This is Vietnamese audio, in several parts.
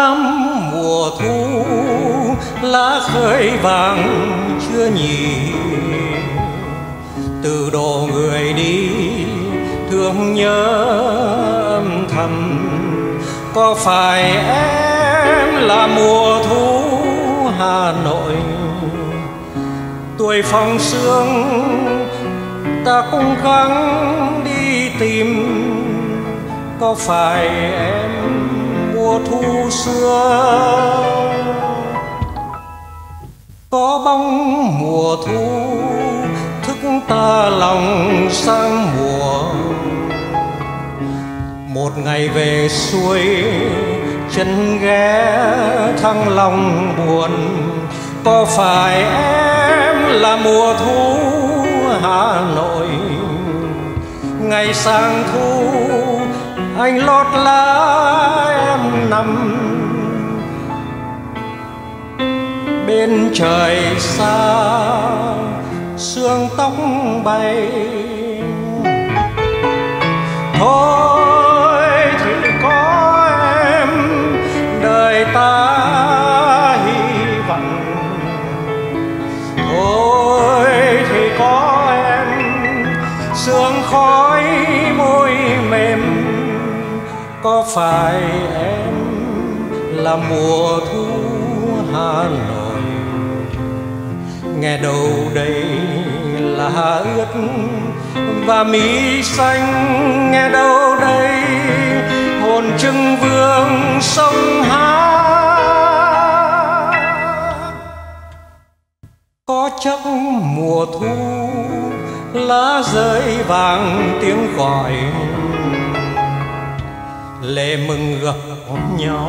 lắm mùa thu, lá khơi vàng chưa nhỉ. Từ độ người đi thương nhớ âm thầm, có phải em là mùa thu Hà Nội? Tuổi phong sương ta cũng gắng đi tìm, có phải em mùa thu xưa? Có bóng mùa thu thức ta lòng sang mùa. Một ngày về xuôi chân ghé Thăng Long buồn, có phải em là mùa thu Hà Nội? Ngày sang thu anh lót lá em nằm bên trời xa, sương tóc bay. Thôi thì có em đời ta hy vọng, thôi thì có em sương khói môi mềm, có phải em là mùa thu Hà Nội? Nghe đâu đây là ướt và mi xanh, nghe đâu đây hồn trưng vương sông hát. Có chắc mùa thu lá rơi vàng tiếng gọi, lệ mừng gặp nhau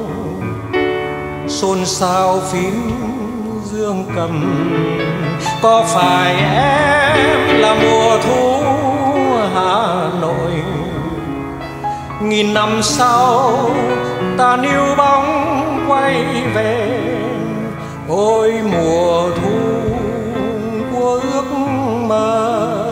xôn xao phím dương cầm, có phải em là mùa thu Hà Nội? Nghìn năm sau ta níu bóng quay về, ôi mùa thu của ước mơ.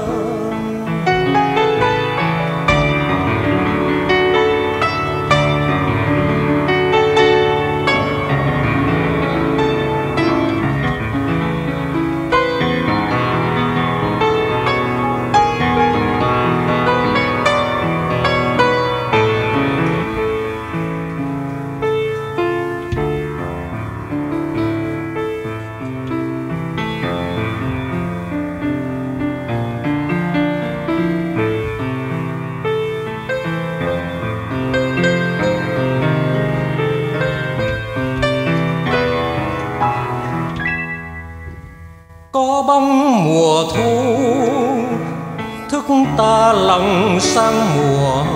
Có bóng mùa thu thức ta lòng sang mùa.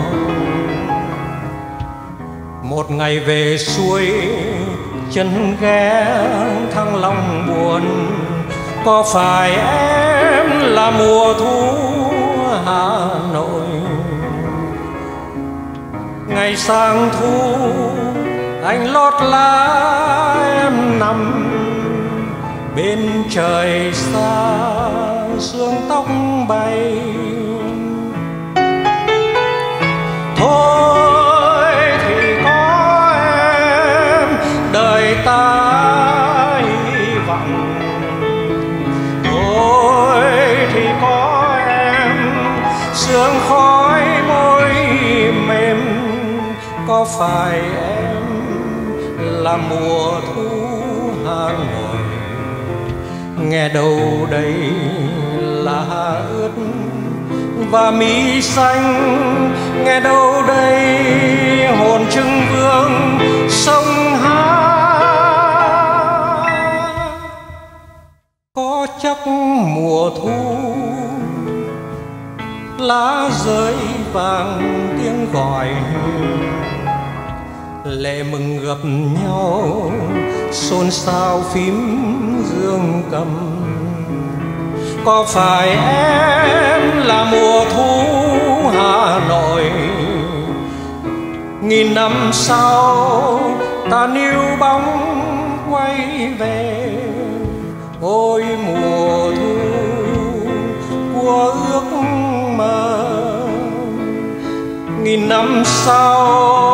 Một ngày về xuôi chân ghé Thăng Long buồn, có phải em là mùa thu Hà Nội? Ngày sang thu anh lót lá em nằm bên trời xa, sương tóc bay. Thôi thì có em đời ta hy vọng, thôi thì có em sương khói môi mềm, có phải em là mùa thu Hà Nội? Nghe đâu đây là ướt và mi xanh, nghe đâu đây hồn trưng vương sông hát. Có chắc mùa thu lá rơi vàng tiếng gọi, lệ mừng gặp nhau xôn xao phím dương cầm, có phải em là mùa thu Hà Nội? Nghìn năm sau ta níu bóng quay về, ôi mùa thu của ước mơ. Nghìn năm sau